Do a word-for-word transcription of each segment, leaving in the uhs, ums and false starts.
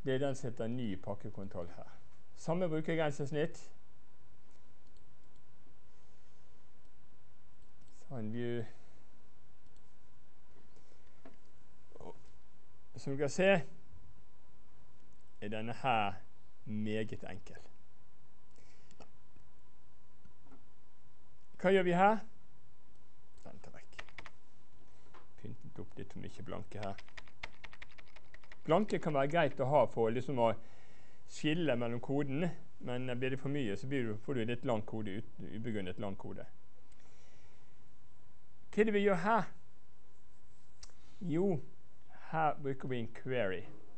Det er den som heter ny pakkekontroll her. Samme brukergrensesnitt. Sånn view. Og som du kan se, er denne her meget enkel. Hva gjør vi her? Den tar vekk. Pyntet opp litt for mye blanke her. Blanke kan være greit å ha for liksom å skille mellom koden, men blir det for mye, så blir det, får du litt lang kode, ubegrunnet lang kode. Hva er det vi gjør her? Jo, her bruker vi en query.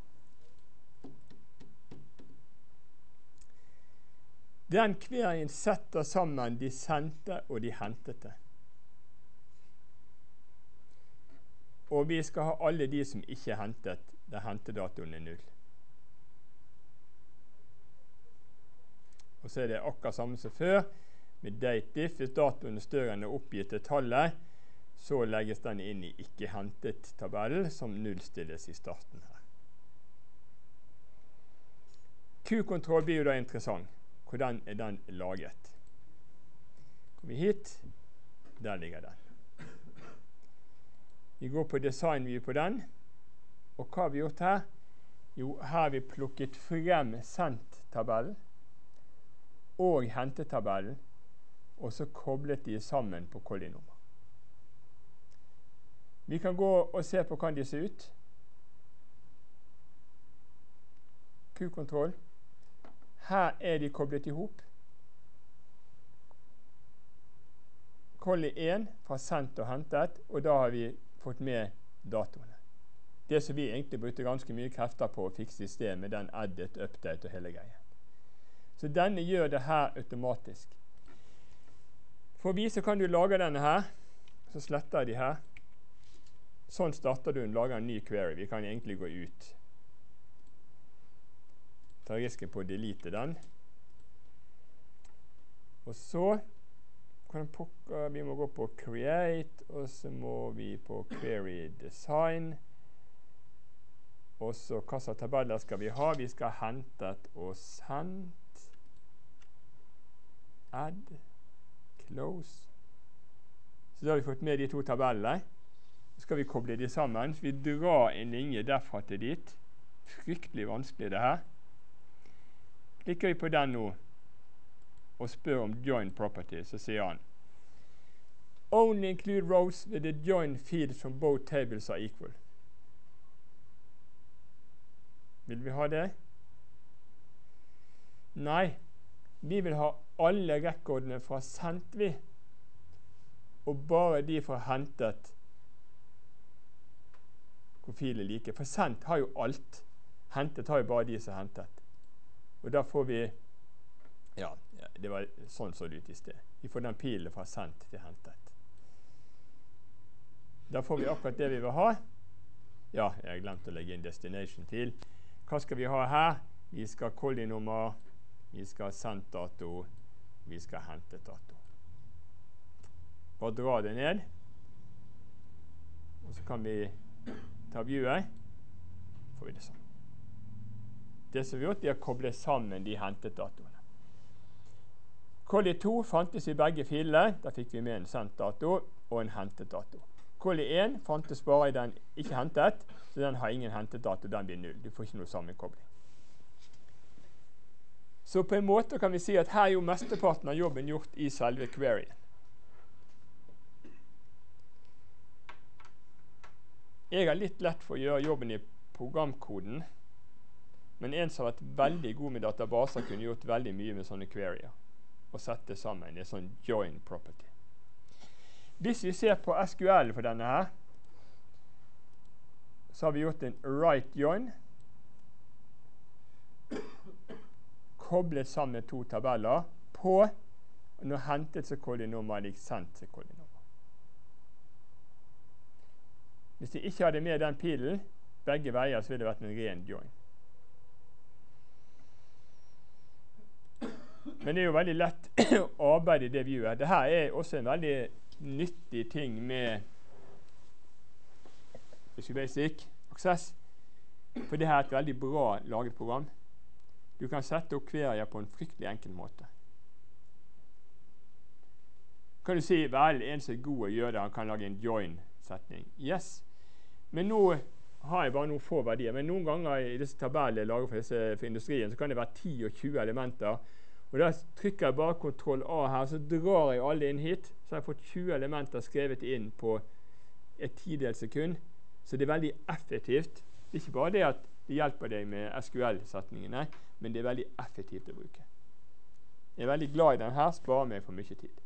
Den queryen setter sammen de sendte og de hentete. Og vi skal ha alle de som ikke er hentet, der hentedatoen er null. Og så er det akkurat samme som før, med dateif. Hvis datoen er større enn det oppgitte tallet, så legges den inn i ikke hentet-tabellen, som nullstilles i starten her. Q-kontroll blir jo da interessant. Hvordan er den laget? Kommer vi hit, der ligger den. Vi går på design view på den, og hva har vi gjort her? Jo, her har vi plukket frem sendt-tabellen og hentetabellen, og så koblet de sammen på kollinummer. Vi kan gå og se på hvordan de ser ut. Q-kontroll. Her er de koblet ihop. Kolli én fra sendt og hentet, og da har vi fått med datoene. Det som vi egentlig brukte ganske mye krefter på å fikse i sted med den edit, update og hele greien. Så denne gjør det her automatisk. For å vise kan du lage denne her, så sletter de her. Sånn starter du og lager en ny query. Vi kan egentlig gå ut. Ta risken på å delete den. Og så kan pokker, vi må gå på create, og så må vi på query design. Og så hva slags tabeller skal vi ha? Vi skal ha hentet og sendt. Add, close. Så da har vi fått med de to tabellene. Så skal vi koble de sammen. Så vi drar en linje derfra til dit. Fryktelig vanskelig det her. Klikker vi på den nå, og spør om join property, så sier han only include rows with the join fields from both tables are equal. Vil vi ha det? Nei, vi vil ha alle rekordene fra sendt vi, og bare de fra hentet hvor filen er like. For sendt har jo alt. Hentet har jo bare de som er hentet. Og da får vi, ja, det var sånn så det ut i sted. Vi får den pilen fra sendt til hentet. Da får vi akkurat det vi vil ha. Ja, jeg har glemt å legge inn destination til. Hva skal vi ha her? Vi skal ha kollinummer, vi skal ha sendt dato, vi skal ha hentet dato. Bare dra det ned. Og så kan vi ta viewet. Får vi det sånn. Det som vi har gjort, de har koblet sammen de hentet datoene. Kolli to fantes i begge filene. Da fikk vi med en sendt dato og en hentet dato. Kolli én fantes bare i den ikke hentet, så den har ingen hentet dato, den blir null. Du får ikke noe sammenkobling. Så på en måte kan vi si at her er jo mesteparten av jobben gjort i selve queryen. Jeg har litt lett for å gjøre jobben i programkoden, men en som har vært veldig god med databaser kunne gjort veldig mye med sånne queryer og sette sammen i en sånn join property. Hvis vi ser på S Q L for denne her, så har vi gjort en right join, koblet sammen to tabeller på når hentet så kollinummer lik sendt så kollinummer. Hvis jeg ikke hadde med den pilen begge veier, så ville det vært en ren join. Men det er jo veldig lett å arbeide i det viewet. Dette er også en veldig nyttig ting med Visual Basic Access. For det her er et veldig bra laget program. Du kan sette opp querier på en fryktelig enkel måte. Kan du si, vel, en som er god å gjøre det, han kan lage en join-setning. Yes. Men nå har jeg bare noen få verdier. Men noen ganger i disse tabellene jeg lager for, disse, for industrien, så kan det være ti og tjue elementer. Og da trykker jeg bare kontroll A her, så drar jeg alle inn hit. Så har jeg fått tjue elementer skrevet inn på et tidels sekund. Så det er veldig effektivt. Det er ikke bare det at det hjelper deg med S Q L-setningene, men det er veldig effektivt å bruke. Jeg er veldig glad i den her, sparer meg for mye tid.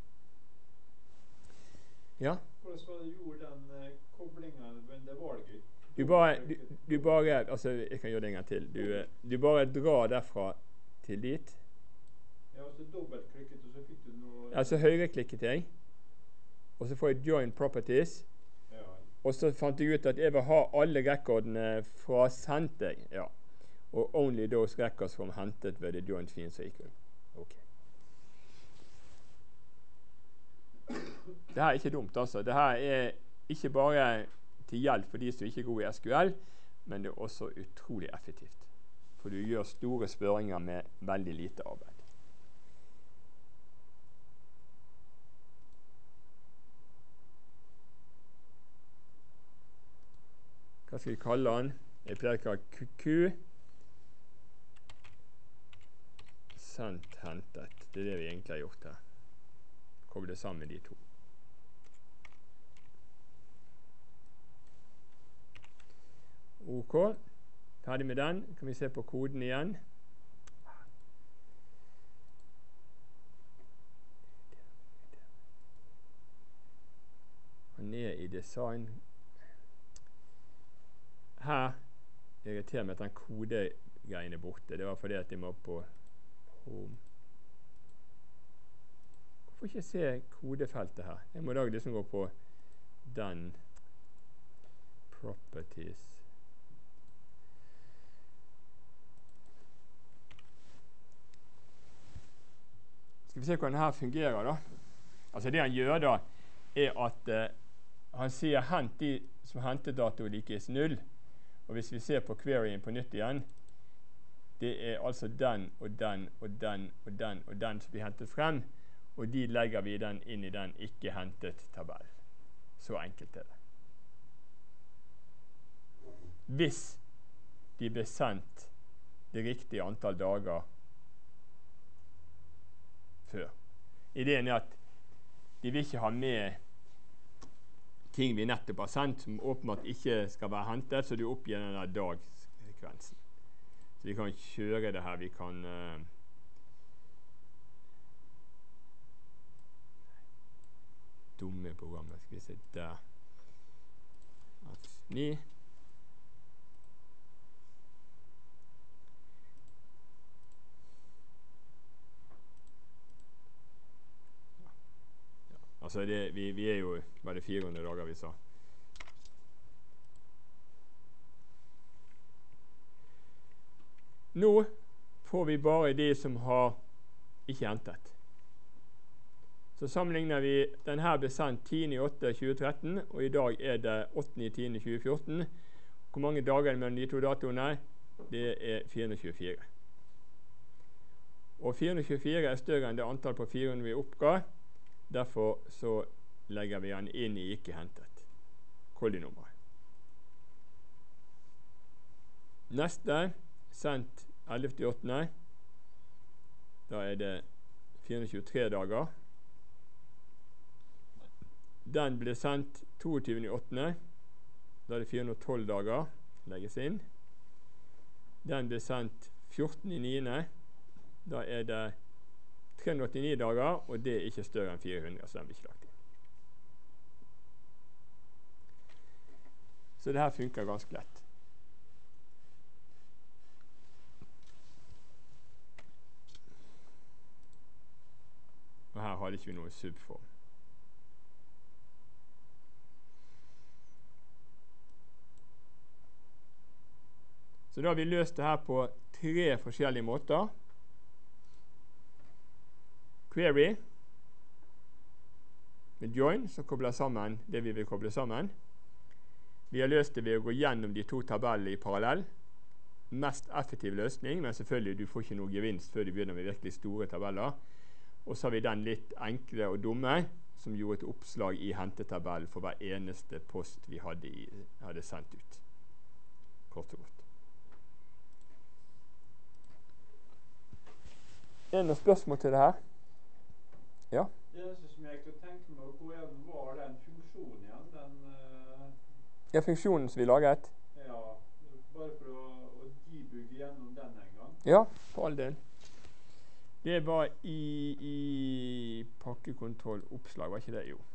Ja? Hvordan var det gjorde den uh, koblingen med det valget? Du bare, du, du bare, altså jeg kan gjøre det en gang til. Du, du bare drar derfra til dit. Ja, så dobbeltklikket, og så fikk du noe... Altså høyreklikket jeg, og så får jeg join properties, Ja. og så fant jeg ut at jeg vil ha alle rekordene fra sendt jeg, ja. Og only those records from hentet ved the joint fiends equal. Ok. Det her er ikke dumt, altså. Det her er ikke bare til hjelp for de som ikke er gode i S Q L, men det er også utrolig effektivt. For du gjør store spørringer med veldig lite arbeid. Hva skal vi kalle den? Jeg pleier å kalle Q Q. Sendt, hentet. Det er det vi egentlig har gjort her. Koble sammen de to. Ok. Ferdig med den. Kan vi se på koden igjen. Og ned i design. Her irriterer meg at den kodegreien er borte. Det var fordi at jeg må på home. Hvorfor ikke se kodefeltet her? Jeg må da liksom gå på den properties. Skal vi se hvordan denne fungerer da. Altså det han gjør da, er at uh, han sier hent de som hentedato likes null. Og hvis vi ser på queryen på nytt igjen, det er altså den og den og den og den og den som blir hentet frem, og de legger vi den inn i den ikke hentet tabell. Så enkelt er det. Hvis de blir sendt det riktige antall dager før. Ideen er at de vil ikke ha med ting vi nettopp har sendt, som åpenbart ikke skal være hentet, så du oppgir denne dagsekvensen. Så vi kan kjøre det her, vi kan uh, dumme programmer, skal vi se der. ni. Altså det, vi, vi er jo bare fire hundre dager vi sa. Nå får vi bare de som har ikke hentet. Så sammenligner vi, den her ble sendt tiende åttende tjue tretten, og i dag er det åttende tiende tjue fjorten. Hvor mange dager er det mellom de to datoene? Det er fire hundre tjuefire. Og fire hundre tjuefire er større enn det antall på fire hundre vi oppga. Derfor så legger vi den inn i ikke hentet. Kollinummeret. Neste, sendt ellevte åttende. Da er det fire hundre tjuetre dager. Den ble sendt toogtyvende åttende. Da er det fire hundre tolv dager. Legges inn. Den ble sendt fjortende niende. Da er det tre hundre åttini dager, og det er ikke større enn fire hundre, så den blir ikke lagt inn. Så det her funker ganske lett. Og her hadde ikke vi noe subform. Så da har vi løst det her på tre forskjellige måter. Query med join, som kobler sammen det vi vil koble sammen. Vi har løst det ved å gå gjennom de to tabellene i parallell. Mest effektiv løsning, men selvfølgelig du får ikke noe gevinst før du begynner med virkelig store tabeller. Og så har vi den litt enkle og dumme, som gjorde et oppslag i hentetabellen for hver eneste post vi hadde, i, hadde sendt ut. Kort og godt. Er det noen spørsmål til det her? Ja? Det eneste som jeg kunne tenke meg å gå gjennom, var den funksjonen igjen. Den, uh, ja, funksjonen som vi laget. Ja, bare for å, å debugge gjennom den en gang. Ja, for all del. Det var i, i pakkekontrolloppslag, var ikke det? Jo.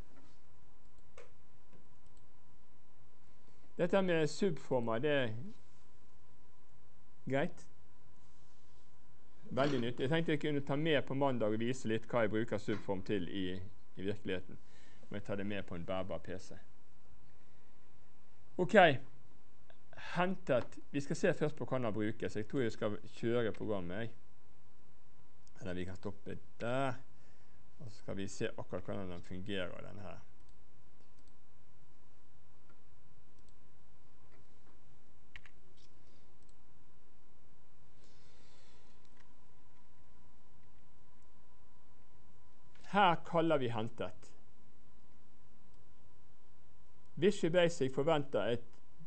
Dette med subformer, det er greit. Veldig nytt. Jeg tenkte jeg kunne ta med på mandag og vise litt hva jeg bruker subform til i, i virkeligheten. Og jeg tar det med på en bærbar P C. Ok. Hentet. Vi skal se først på hva den brukes. Jeg tror jeg skal kjøre programmet. Eller vi kan stoppe der. Og så skal vi se akkurat hvordan den fungerer, den her. Her kaller vi hentet. Visual Basic forventer et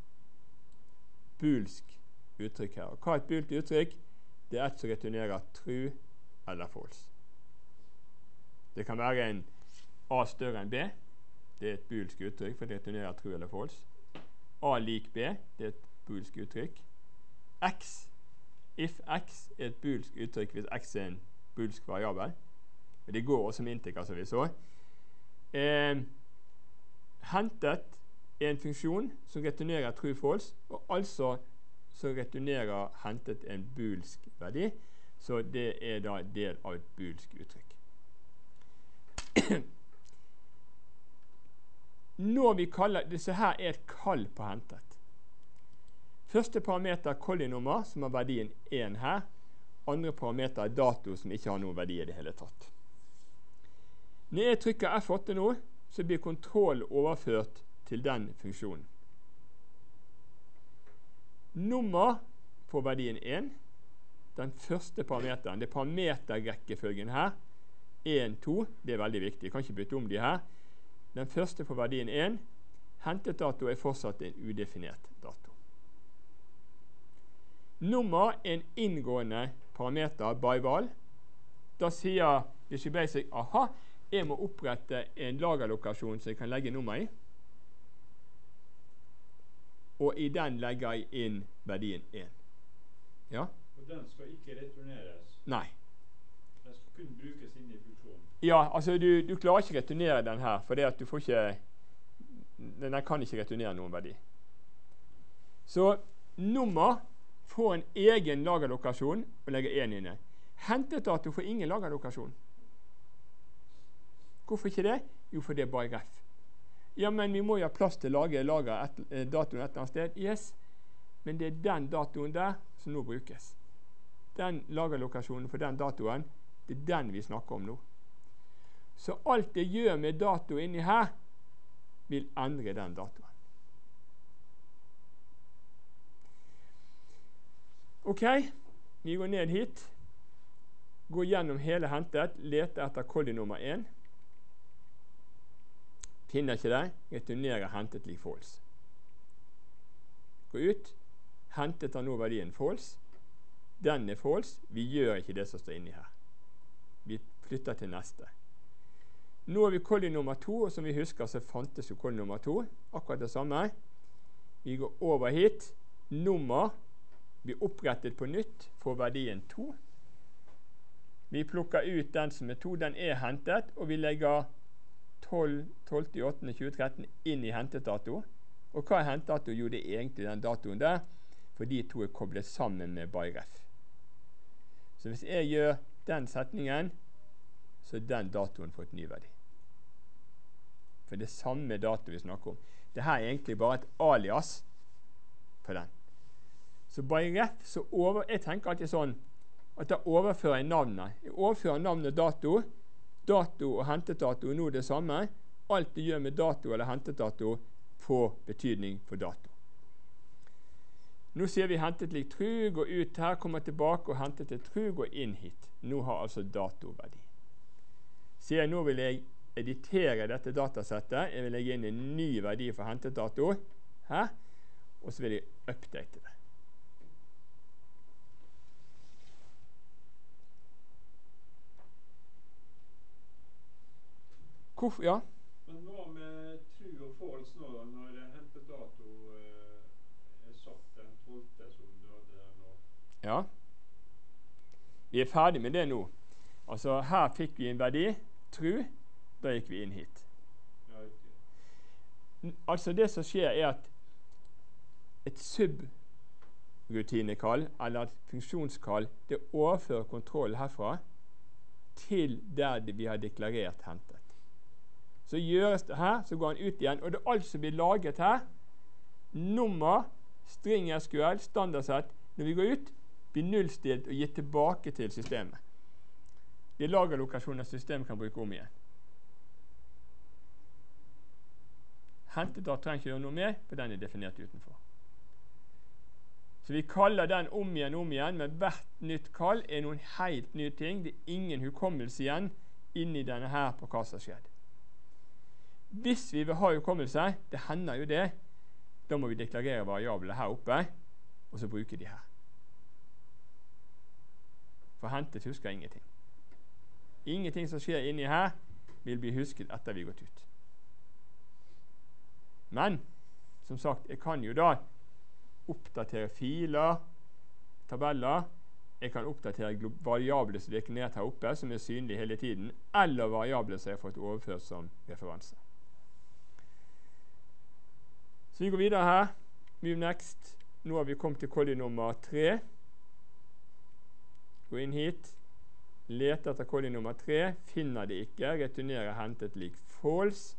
boolsk uttrykk her. Hva er et boolt uttrykk? Det er et som returnerer true eller false. Det kan være en A større enn B. Det er et boolsk uttrykk, for det returnerer true eller false. A lik B, det er et boolsk uttrykk. X, if X er et boolsk uttrykk hvis X er en boolsk variabel. Det går også som integer, som vi så. Eh, hentet er en funksjon som returnerer true false, og altså så returnerer hentet en boolsk verdi, så det er da del av et boolsk uttrykk. Når vi kaller, disse her er et kall på hentet. Første parameter er kollinummer, som har verdien én her. Andre parameter er dato, som ikke har noen verdi i det hele tatt. Når jeg trykker F åtte nå, så blir kontroll overført til den funksjonen. Nummer får verdien én. Den første parameteren, det er parameterrekkefølgen her. én, to, det er veldig viktig. Jeg kan ikke bytte om de her. Den første får verdien én. Hentet dato er fortsatt en udefinert dato. Nummer er en inngående parameter by val. Da sier Visual Basic, aha, jeg må opprette en lagerlokasjon som jeg kan legge nummer i. Og i den legger jeg inn verdien én. Ja? Og den skal ikke returneres? Nei. Den skal kun brukes inn i funksjonen? Ja, altså du, du klarer ikke å returnere den her, for det at du får ikke, den kan ikke returnere noen verdi. Så nummer får en egen lagerlokasjon og legger én inne. Hentet dato får ingen lagerlokasjon. Hvorfor ikke det? Jo, for det er bare ref. Ja, men vi må jo ha plass til å lage lager et, eh, datoen et eller annet sted. Yes, men det er den datoen der som nå brukes. Den lagerlokasjonen for den datoen, det er den vi snakker om nå. Så alt det gjør med dato inni her, vil endre den datoen. Ok, vi går ned hit. Går gjennom hele hentet, leter etter kolli nummer én. Finner ikke det, returnerer hentet lik false. Gå ut, hentet har nå verdien false. Den er false, vi gjør ikke det som står inni her. Vi flytter til neste. Nå har vi kolli nummer to, og som vi husker så fantes jo kolli nummer to. Akkurat det samme. Vi går over hit. Nummer blir opprettet på nytt for verdien to. Vi plukker ut den som er to, den er hentet, og vi legger tolv tolvte åttende tjue tretten inn i hentetdato. Og hva er hentetdato? Jo, det er egentlig den datoen der, for de to er koblet sammen med byref. Så hvis jeg gjør den setningen, så er den datoen fått ny verdi. For det er samme dato vi snakker om. Dette er egentlig bare et alias på den. Så byref, så over, jeg tenker alltid sånn, at da overfører jeg navnet. Jeg overfører navnet dato. Dato og hentetdato er nå det samme. Alt det gjør med dato eller hentetdato, få betydning for dato. Nå sier vi hentet lik true, gå ut her, kommer tilbake og hentet til true, gå inn hit. Nå har altså datoverdi. Sier jeg nå vil jeg editere dette datasettet, jeg vil legge inn en ny verdi for hentet dato her, og så vil jeg update det. Hvorfor? Ja? Men hva med true og false nå, når det hentet dato eh, er satt den tolvte som døde nå? Ja. Vi er ferdig med det nå. Altså, her fikk vi en verdi, true, da gikk vi inn hit. Ja, riktig. Altså, det som skjer er at et subrutinekall, eller et funksjonskall, det overfører kontroll herfra til der vi har deklarert hentet. Så gjøres det her, så går han ut igjen, og det alt som blir laget her, nummer, string S Q L, standardsett, når vi går ut, blir nullstilt og gitt tilbake til systemet. Det er lagerlokasjoner systemet kan bruke om igjen. Hentet da trenger ikke gjøre noe med, for den er definert utenfor. Så vi kaller den om igjen om igjen, men hvert nytt kall er noen helt nye ting. Det er ingen hukommelse igjen inni denne her på hva som skjedde. Hvis vi vil ha hukommelse, det hender jo det, da må vi deklarere variabler her oppe, og så bruke de her. For hentet husker ingenting. Ingenting som skjer inni her, vil bli husket etter vi har gått ut. Men, som sagt, jeg kan jo da oppdatere filer, tabeller, jeg kan oppdatere variabler som er definert her oppe, som er synlige hele tiden, eller variabler som jeg har fått overført som referanse. Så vi går videre her. Move next. Nå har vi kommet til kolli nummer tre. Gå inn hit. Lete etter kolli nummer tre. Finner det ikke. Returnerer hentet lik false.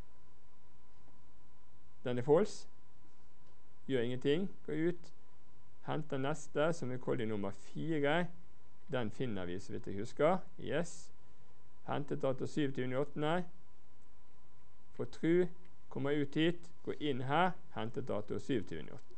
Den er false. Gjør ingenting. Gå ut. Henter neste, som er kolli nummer fire. Den finner vi, så vidt jeg husker. Yes. Hentet dato syvogtyvende åttende. For true. Kommer ut hit, gå inn her, hentet dato syvogtyvende åttende.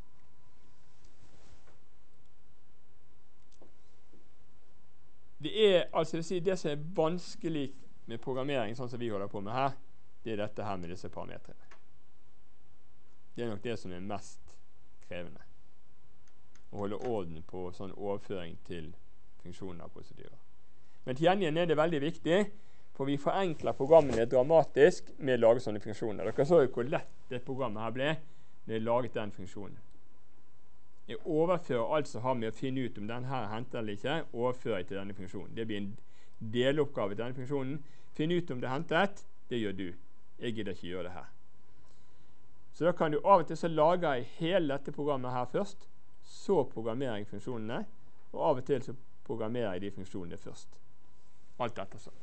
Det er, altså det, det som er vanskelig med programmering, sånn som vi holder på med her, det er dette her med disse parametrene. Det er nok det som er mest krevende. Å holde orden på sånn overføring til funksjoner og prosedyrer. Men til gjengjeld er det veldig viktig, for vi forenkler programmene dramatisk med å lage sånne funksjoner. Dere så jo hvor lett det programmet her ble når jeg laget den funksjonen. Jeg overfører alt som har med å finne ut om den her henter eller ikke, overfører jeg til denne funksjonen. Det blir en deloppgave til denne funksjonen. Finn ut om det hentet, det gjør du. Jeg gidder ikke gjøre det her. Så da kan du av og til så lage hele dette programmet her først, så programmerer jeg funksjonene, og av og til så programmerer jeg de funksjonene først. Alt etter sånn.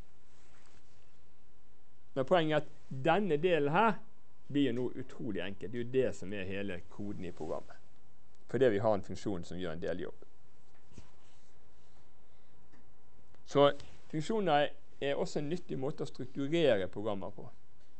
Men poenget er at denne delen her blir noe utrolig enkelt. Det er jo det som er hele koden i programmet. Fordi vi har en funksjon som gjør en del jobb. Så funksjoner er også en nyttig måte å strukturere programmer på.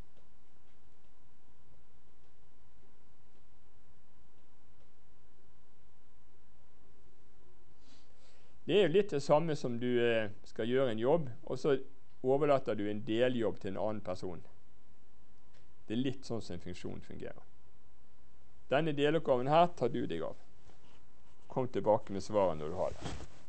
Det er jo litt det samme som du eh, skal gjøre en jobb, og så overlater du en deljobb til en annen person. Det er litt sånn som en funksjon fungerer. Denne deloppgaven her tar du deg av. Kom tilbake med svaret når du har det.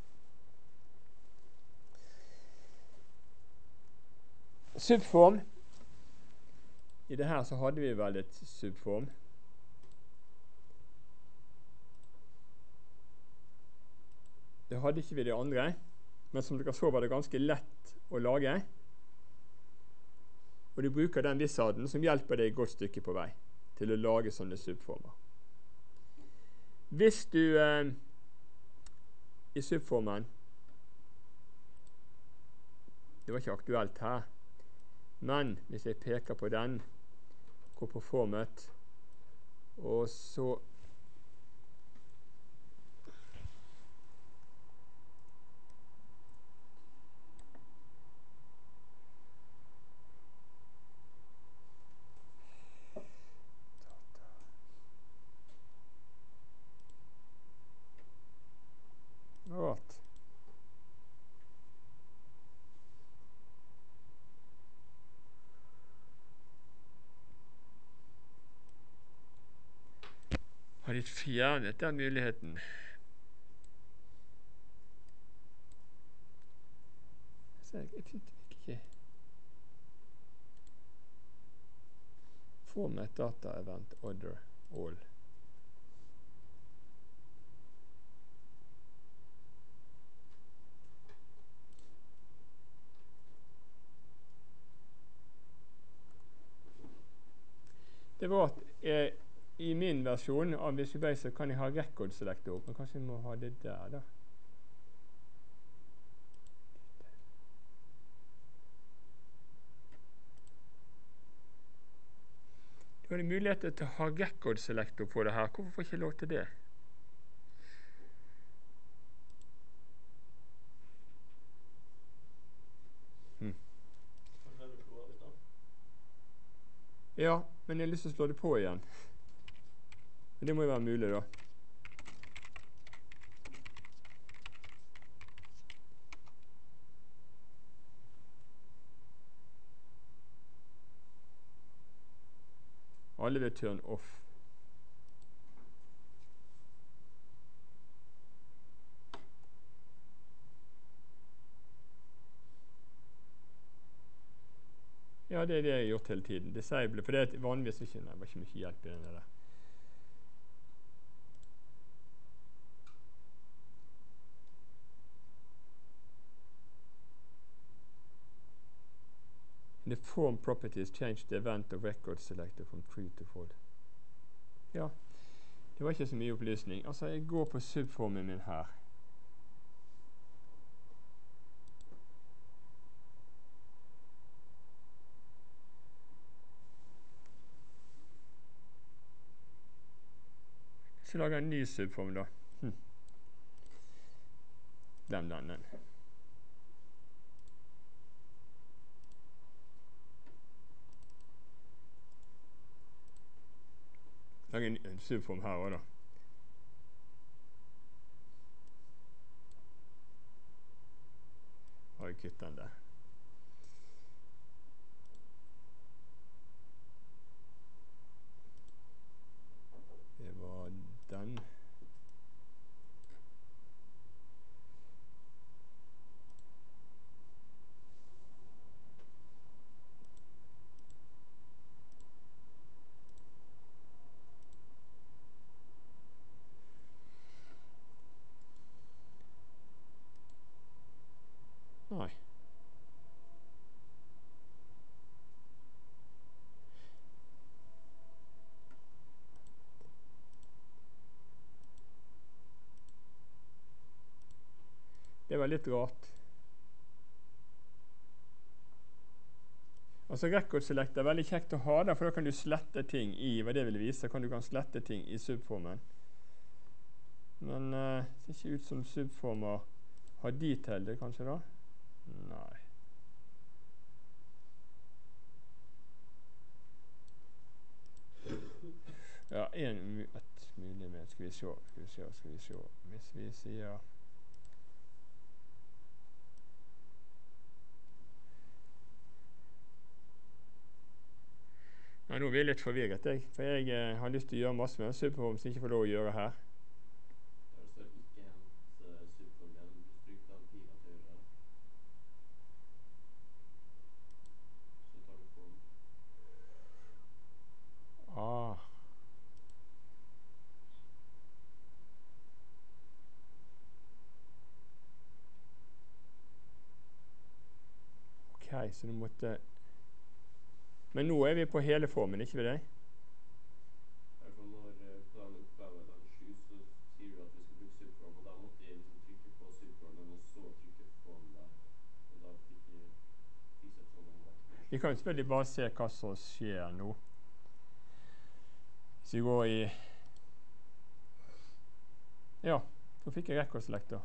Subform. I det her så hadde vi vel et subform. Det hadde ikke vi det andre, men som dere så var det ganske lett å lage. Og du bruker den wizarden som hjelper deg et godt stykke på vei til å lage sånne subformer. Hvis du eh, i subformen, det var ikke aktuelt her, men hvis jeg peker på den, går på format, og så fjernet den muligheten. Så jeg, jeg fikk ikke format data event other all. Det var at jeg, i min versjon av Visual Basic kan jeg ha record selektor, men kanskje jeg må ha det der da. Da er det mulighet til å ha record selektor på det her. Hvorfor får jeg ikke lov til det? Hmm. Ja, men jeg har lyst til å slå det på igjen. Men det må jo være mulig da. Alle vil turn off. Ja, det er det jeg har gjort hele tiden. Disable, for det er vanligvis ikke, nei, det var ikke mye hjelp i denne der. The form properties change the event of record selector from true to false. Ja, det var ikke så mye opplysning. Altså, jeg går på subformen min her. Så lager jeg en ny subform da. Hm. Glem den, den. Lager en, en subform her også da. Har jeg kuttet den der. Det var den. Nei. Det var litt rart. Altså record select er veldig kjekt å ha da, for da kan du slette ting i, hva det vil vise, kan du kan slette ting i subformen. Men uh, det ser ikke ut som subformer har detail det kanskje da? Nei. Ja, en, et mulig med, skal vi se, skal vi se, skal vi se, hvis vi sier ja, nå blir jeg litt forvirret, jeg, for jeg eh, har lyst til å gjøre masse med en subform som jeg ikke får lov å gjøre her. Ja, det står ikke hent subformen, du stryker den pila til høyre. Så tar du form. Ah. Ok, så du måtte... Men nå er vi på hele formen, ikke vi det? I hvert fall når på den oppgaven den sju, så sier du at vi skal bruke subform, og da måtte jeg liksom trykke på subformen, og så trykke på form der. Og da fikk jeg vise et sånt område. Vi kan selvfølgelig bare se hva som skjer nå. Hvis vi går i... Ja, så fikk jeg record selector.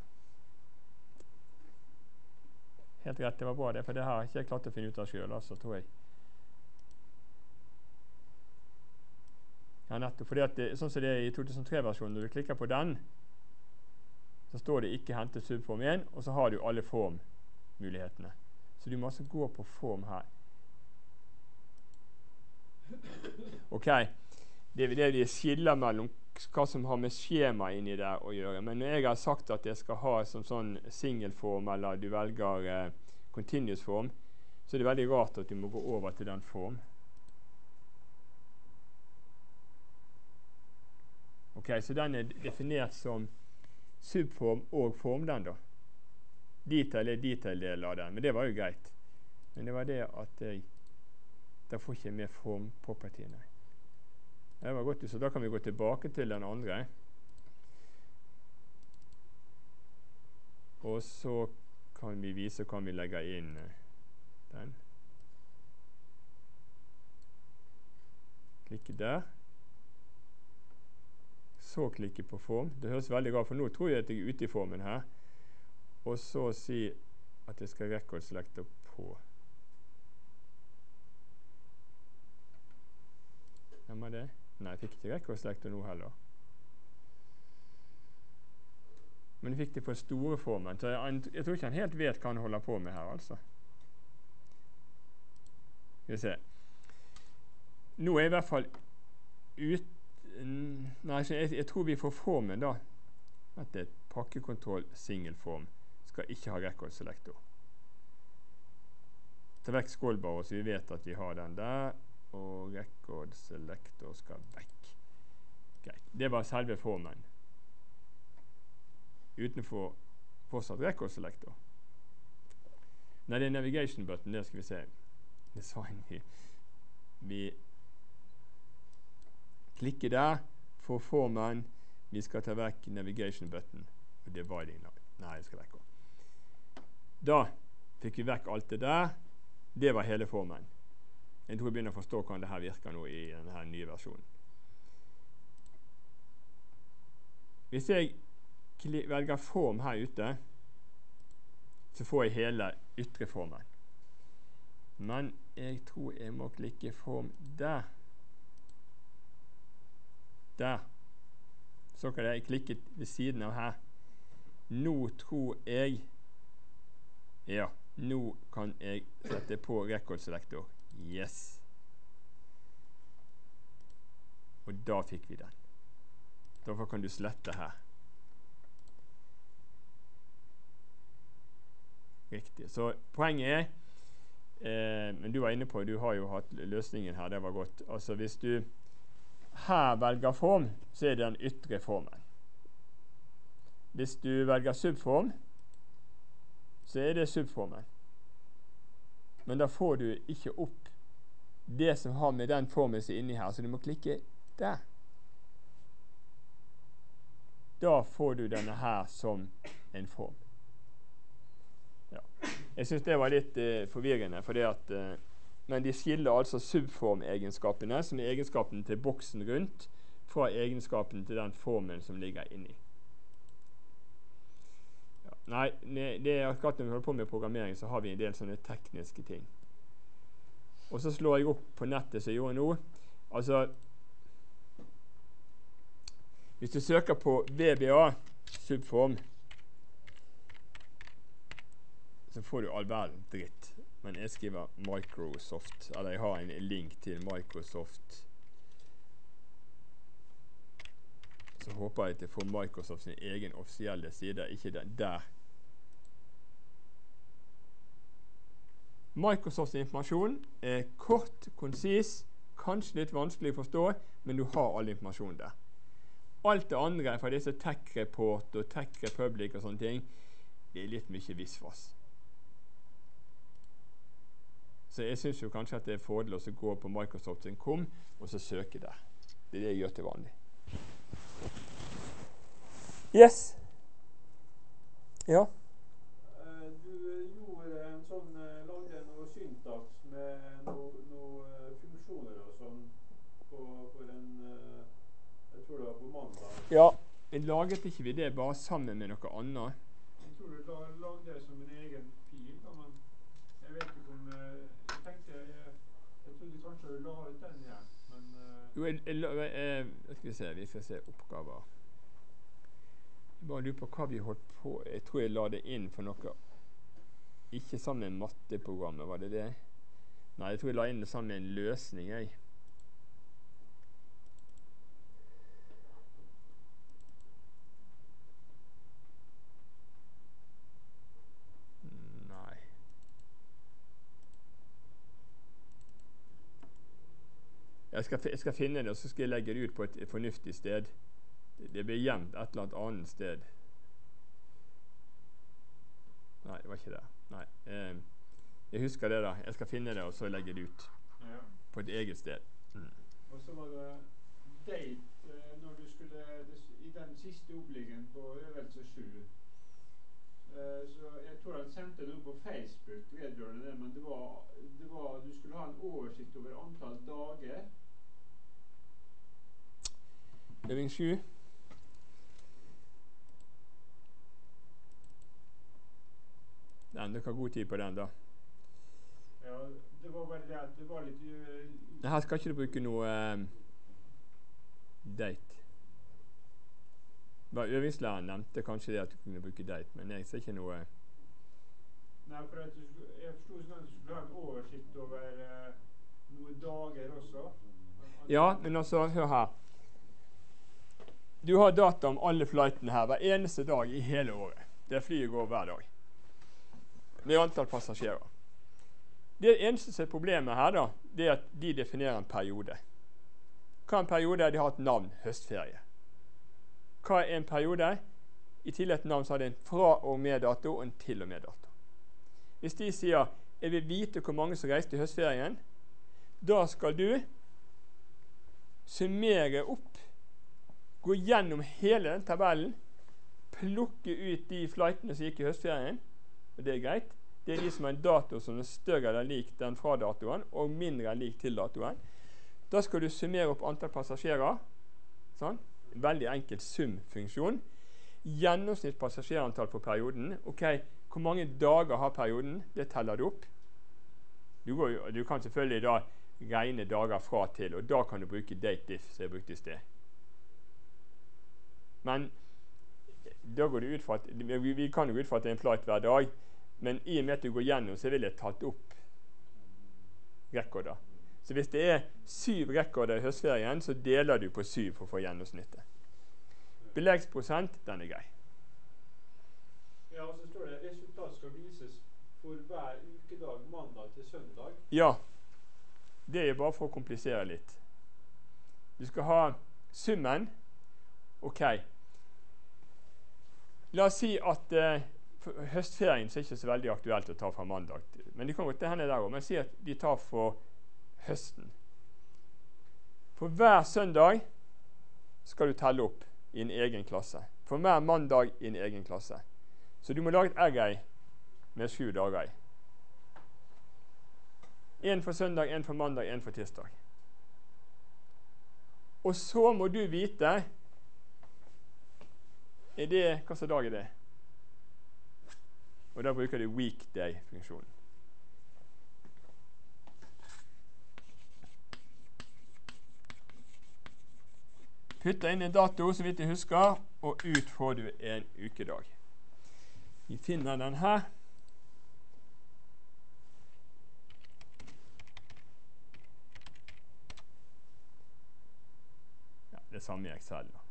Helt rett, det var bra det, for det her har ikke jeg klart å finne ut av selv, altså, tror jeg. Ja, nettopp, fordi at det, sånn som det er i to tusen tre-versjonen, når du klikker på den, så står det ikke hentet subform igjen, og så har du alle formmulighetene. Så du må altså gå på form her. Ok, det er det de skiller mellom hva som har med skjema inni der å gjøre. Men når jeg har sagt at jeg skal ha som sånn singelform, eller du velger eh, continuous form, så er det veldig rart at du må gå over til den form. Ok, så den er definert som subform og form, den da. Detail er detail-del av den, men det var jo greit. Men det var det at jeg, da får ikke med form property, nei. Det var godt, så da kan vi gå tilbake til den andre. Og så kan vi vise hva vi legger inn den. Klikke der. Så klikke på form. Det høres veldig bra, for nå tror jeg at jeg er ute i formen her. Og så si at jeg skal record selector på. Hvem er det? Nei, jeg fikk ikke record selector nå heller. Men jeg fikk det på store formen, så jeg, jeg tror ikke han helt vet hva han holder på med her, altså. Skal vi se. Nå er jeg i hvert fall ut... Nei, jeg, jeg tror vi får formen da. At det er pakkekontroll singelform. Skal ikke ha record selector. Ta vekk skålbar, så vi vet at vi har den der. Og record selector skal vekk. Greit. Det var selve formen. Utenfor fortsatt record selector. Nei, det er navigation button, det skal vi se. Design vi. Vi klikker der, får formen. Vi skal ta vekk navigation button. Og dividing line. Nei, det skal vekk også. Da fikk vi vekk alt det der. Det var hele formen. Jeg tror jeg begynner å forstå hvordan det her virker nå i denne nye versjonen. Hvis jeg velger form her ute, så får jeg hele ytre formen. Men jeg tror jeg må klikke form der. Der. Så kan jeg klikke ved siden av her. Nå tror jeg, ja, nå kan jeg sette på record selector. Yes. Og da fikk vi den. Derfor kan du slette her. Riktig. Så poenget er, eh, men du var inne på, du har jo hatt løsningen her, det var godt. Altså hvis du her velger form, så er det den ytre formen. Hvis du velger subform, så er det subformen. Men da får du ikke opp det som har med den formen som er inni her, så du må klikke der. Da får du denne her som en form. Ja. Jeg synes det var litt eh, forvirrende, fordi at, eh, men de skiller altså subformegenskapene, som er egenskapen til boksen rundt, fra egenskapen til den formen som ligger inni. Ja. Nei, det er akkurat når vi holder på med programmering, så har vi en del sånne tekniske ting. Og så slår jeg opp på nettet som jeg gjorde nå. Altså, hvis du søker på V B A subform, så får du all verden dritt. Men jeg skriver Microsoft, eller jeg har en link til Microsoft. Så håper jeg at jeg får Microsoft sin egen offisielle side, ikke den der. Microsofts informasjon er kort, konsis, kanskje litt vanskelig å forstå, men du har all informasjon der. Alt det andre fra disse Tech Report og Tech Republic og sånne ting, det er litt mye visvas. Så jeg synes jo kanskje at det er fordel å gå på Microsoft sin kom, og så søke der. Det er det jeg gjør til vanlig. Yes. Ja. Uh, du gjorde en sånn, uh, lagde noe syntaks med noen noe, uh, funksjoner og sånn på, på den, uh, jeg tror det var på mandag. Ja, jeg laget ikke vi det bare sammen med noe annet. Jeg tror du la, lagde det som en egen fil, men jeg vet ikke om, uh, jeg tenkte, jeg, jeg trodde kanskje du la ut den igjen, men... Uh, jo, jeg, jeg, jeg, jeg, skal vi se, vi skal se oppgaver. Jeg bare lurer på hva vi holdt på. Jeg tror jeg la det inn for noe, ikke sammen med matteprogrammet, var det det? Nei, jeg tror jeg la inn det sammen med en løsning, jeg. Jeg skal, jeg skal finne det, og så skal jeg legge det ut på et, et fornuftig sted. Det, det blir gjemt et eller annet annet sted. Nei, det var ikke det. Nei. Eh, jeg husker det da. Jeg skal finne det, og så legge det ut Ja. på et eget sted. Mm. Og så var det date eh, når du skulle det, i den siste oppliggen på øvelse sju. Eh, så jeg tror han sendte noe på Facebook vedrørende det, men det var, det var du skulle ha en oversikt over antall dager. Øving sju. Den, dere har god tid på den da. Ja, det var bare det at det var litt uh, Her skal ikke du bruke noe um, date. Bare øvingslæreren nevnte kanskje det at du kunne bruke date, men jeg ser ikke noe... Nei, for at du, jeg forstod sånn at du skulle ha en oversikt over uh, noen dager også. Ja, men altså, hør her. Du har data om alle flightene her hver eneste dag i hele året. Det flyet går hver dag. Med antall passasjerer. Det eneste som er problemet her da, det er at de definerer en periode. Hva er en periode? De har et navn, høstferie. Hva er en periode? I tillegg til navn så har det en fra og med dato og en til og med dato. Hvis de sier, jeg vil vite hvor mange som reiste i høstferien, da skal du summere opp, gå gjennom hele den tabellen, plukke ut de flightene som gikk i høstferien, og det er greit. Det er de som har en dato som er større eller lik den fra datoen, og mindre eller lik til datoen. Da skal du summere opp antall passasjerer. Sånn. En veldig enkel sumfunksjon. Gjennomsnitt passasjerantall for perioden. Ok, hvor mange dager har perioden? Det teller du opp. Du, går, du kan selvfølgelig da regne dager fra til, og da kan du bruke date diff, som jeg brukte i sted. Men da går det ut fra at, vi, vi kan jo ut fra at det er en flight hver dag, men i og med at du går gjennom, så vil jeg tatt opp rekorder. Så hvis det er syv rekorder i høstferien, så deler du på syv for å få gjennomsnittet. Beleggsprosent, den er grei. Ja, og så står det resultat skal vises for hver ukedag, mandag til søndag. Ja, det er bare for å komplisere litt. Du skal ha summen. Ok. La oss si at eh, høstferien så er ikke så veldig aktuelt å ta fra mandag. Men de kan godt til henne der også. Men si at de tar for høsten. For hver søndag skal du telle opp i en egen klasse. For hver mandag i en egen klasse. Så du må lage et array med sju dager i. En for søndag, en for mandag, en for tirsdag. Og så må du vite er det, hva slags dag er det? Og da bruker du weekday-funksjonen. Putter inn en dato, så vidt jeg husker, og ut får du en ukedag. Vi finner den her. Ja, det er samme i Excel da.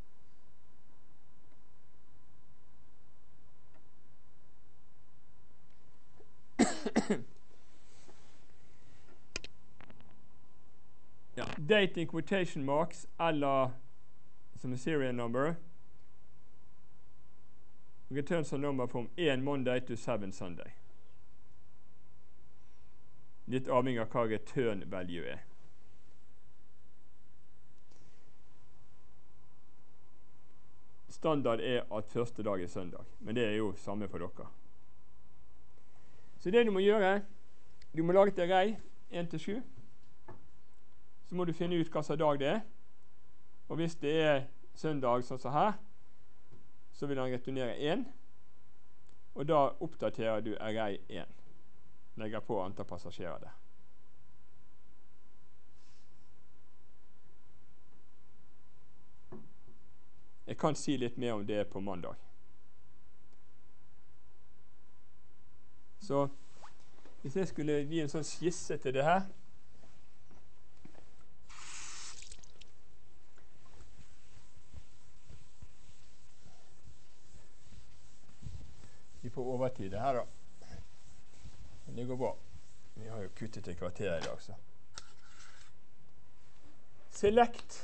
Ja, date in quotation marks eller som er serial number returns a number from one Monday to seven Sunday. Litt avhengig av hva return value er. Standard er at første dag er søndag, men det er jo samme for dere. Så det du må gjøre, du må lage et array one til sju. Så må du finne ut hva slags dag det er. Og hvis det er søndag sånn som her, så vil han returnere one. Og da oppdaterer du array one. Legger på antall passasjerer der. Jeg kan si litt mer om det på mandag. Så hvis jeg skulle gi en sånn skisse til det her, vi får overtid det her da. Men det går bra. Vi har jo kuttet til kvarter i dag, så. select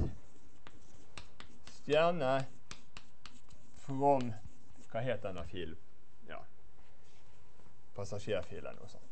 stjerne from, hva heter denne filen? Ja, passasjerfilen og sånn.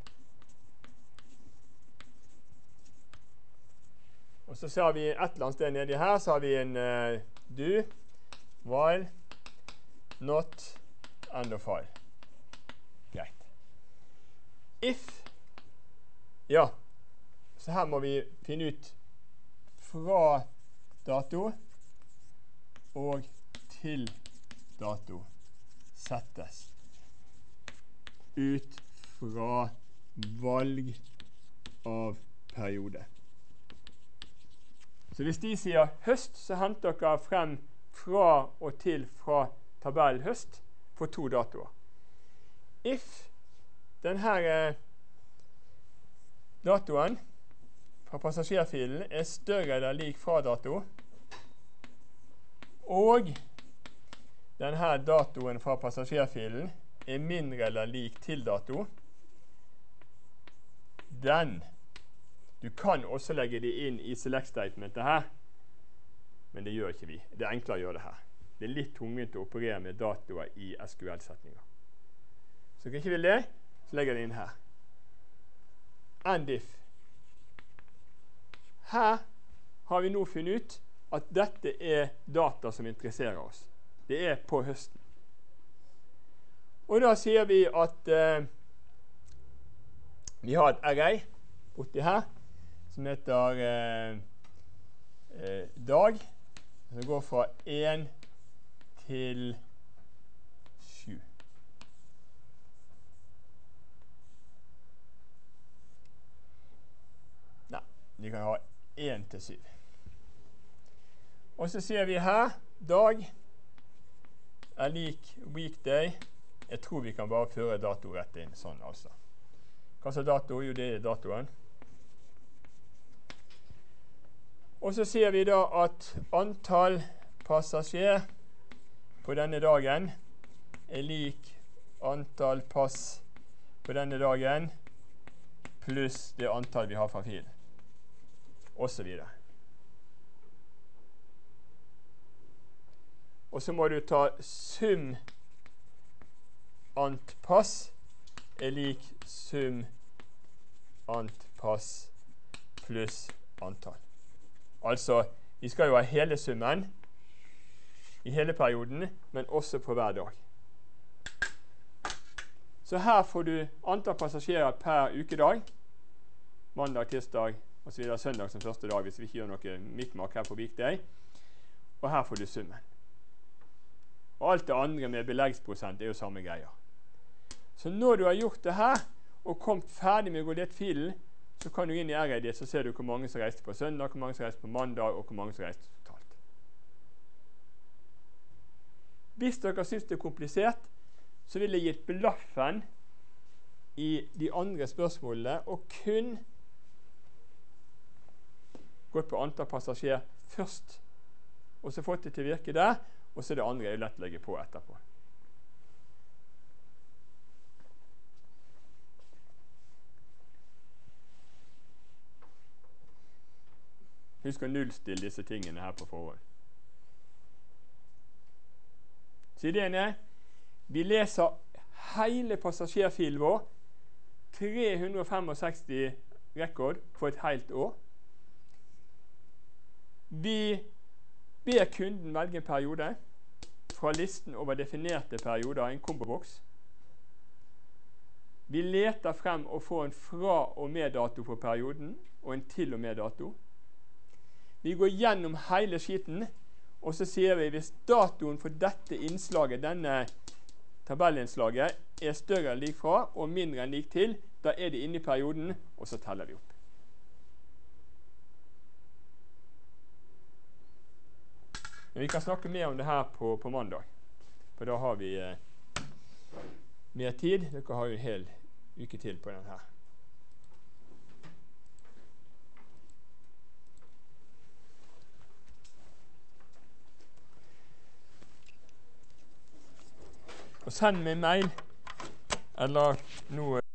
Og så har vi et eller annet sted nedi her, så har vi en uh, do, while, not, end of file. Greit. If, ja, så her må vi finne ut fra dato og til dato settes ut fra valg av periode. Så hvis de sier høst, så henter dere frem fra og til fra tabellen høst for to datoer. If denne eh, datoen fra passasjerfilen er større eller lik fra dato, og denne datoen fra passasjerfilen er mindre eller lik til dato, den, du kan også legge det inn i select statementet her, men det gjør ikke vi. Det er enklere å gjøre det her. Det er litt tungvint å operere med datoer i S Q L-setninger. Så hvis jeg ikke vil det, så legger jeg det inn her. And if. Her har vi nå funnet ut at dette er data som interesserer oss. Det er på høsten. Og da sier vi at uh, vi har et array borti her som heter uh, uh, dag, som går fra én til sju. Nei, vi kan ha én til syv. Og så sier vi her, dag er lik weekday. Jeg tror vi kan bare føre dato rett inn, sånn altså. Hva er dato? Jo, det er datoen. Og så sier vi da at antall passasjer på denne dagen er lik antall pass på denne dagen pluss det antall vi har fra filen. Og så videre. Og så må du ta sum ant pass er lik sum ant pass pluss antall. Altså, vi skal jo ha hele summen i hele perioden, men også på hver dag. Så her får du antall passasjerer per ukedag, mandag, tirsdag og så videre, søndag som første dag, hvis vi ikke gjør noe mikmak her på weekday. Og her får du summen. Og alt det andre med beleggsprosent er jo samme greier. Så når du har gjort det her, og kommet ferdig med å gå lett filen, så kan du inn i R I D, så ser du hvor mange som reiste på søndag, hvor mange som reiste på mandag, og hvor mange som reiste totalt. Hvis dere synes det er komplisert, så vil jeg gitt blaffen i de andre spørsmålene, og kun gått på antall passasjer først, og så fått det til å virke der, og så det andre er lett å legge på etterpå. Husk å nullstille disse tingene her på forhånd. Så ideen er, vi leser hele passasjerfilen vår, tre hundre sekstifem rekord for et helt år. Vi ber kunden velge en periode fra listen over definerte perioder, en komboboks. Vi leter frem og får en fra og med dato for perioden, og en til og med dato. Vi går gjennom hele skiten, og så sier vi hvis datoen for dette innslaget, denne tabellinnslaget, er større enn lik fra og mindre enn lik til, da er det inne i perioden, og så teller vi opp. Men vi kan snakke mer om det her på, på mandag, for da har vi eh, mer tid. Dere har jo en hel uke til på den her. Og send meg mail, eller noe